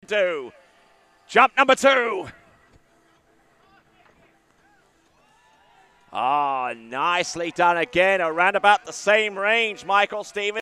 do. Jump number 2. Ah, nicely done again, around about the same range, Michael Stevens.